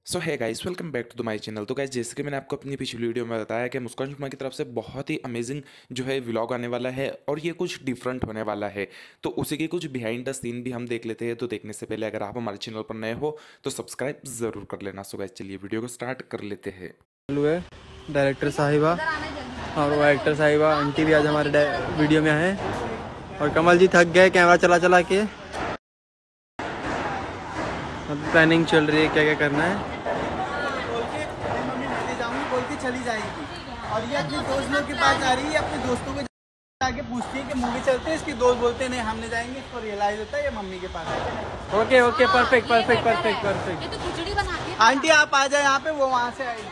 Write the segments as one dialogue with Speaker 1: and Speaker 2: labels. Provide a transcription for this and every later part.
Speaker 1: So hi guys, welcome back to the my channel. तो guys, जैसे कि मैंने आपको अपनी पिछली वीडियो में बताया कि मुस्कान शर्मा की तरफ से बहुत ही अमेजिंग जो है व्लॉग आने वाला है और ये कुछ डिफरेंट होने वाला है। तो उसी के कुछ बिहाइंड द सीन भी हम देख लेते हैं। तो देखने से पहले अगर आप हमारे चैनल पर नए हो तो सब्सक्राइब ज़रूर कर लेना। सो गाइस, चलिए वीडियो को स्टार्ट कर लेते हैं।
Speaker 2: चालू है। डायरेक्टर साहिबा और वो एक्टर साहिबा आंटी भी आज हमारे वीडियो में है। और कमल जी थक गए कैमरा चला चला के। अब प्लानिंग चल रही है क्या क्या करना है।
Speaker 3: बोल के मम्मी ले जाऊंगी बोल के चली जाएगी और ये अपने दोस्त लोग के पास जा रही है। अपने दोस्तों को आके पूछती है कि मूवी चलते हैं। इसके दोस्त बोलते हैं नहीं हमने जाएंगे। इसको रियलाइज होता है ये मम्मी के पास है।
Speaker 2: Okay okay perfect perfect perfect perfect.
Speaker 4: ये तो खिचड़ी बनाती है।
Speaker 3: आंटी आप आ जाए यहाँ पे, वो वहाँ से आएगी।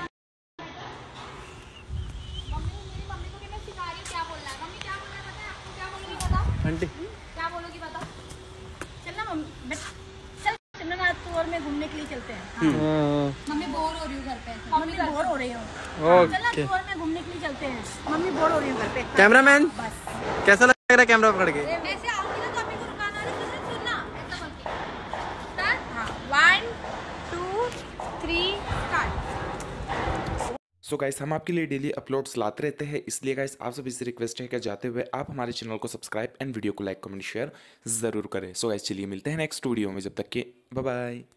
Speaker 4: मम्मी को कितने सिखा रही है क्या बोलना है। मम्मी क्या बोलना है पता है आपको? क्या बोलोगी बताओ।
Speaker 2: आंटी
Speaker 4: क्या बोलोगी बताओ। चल ना मम्मी, चल चंद्रनाथ टूर में घूमने के लिए चलते हैं। मम्मी बोर हो रही हूँ घर पे। मम्मी बोर हो रही हो। चल ना टूर में घूमने के लिए चलते हैं। मम्मी बोर हो रही हूँ घर पे।
Speaker 2: कैमरामैन
Speaker 4: बस
Speaker 2: कैसा लग रहा है कैमरा पकड़ के?
Speaker 4: वैसे आऊंगी ना तो अम्मी को रुकाना है। तो सिर्फ सुनना ऐसा बोल के स्टार्ट। हाँ 1 2 3 स्टार्ट।
Speaker 1: सो गाइस, हम आपके लिए डेली अपलोड्स लाते रहते हैं, इसलिए गाइस आप सभी से रिक्वेस्ट है कि जाते हुए आप हमारे चैनल को सब्सक्राइब एंड वीडियो को लाइक कमेंट शेयर ज़रूर करें। सो गाइस, चलिए मिलते हैं नेक्स्ट वीडियो में। जब तक के बाय बाय।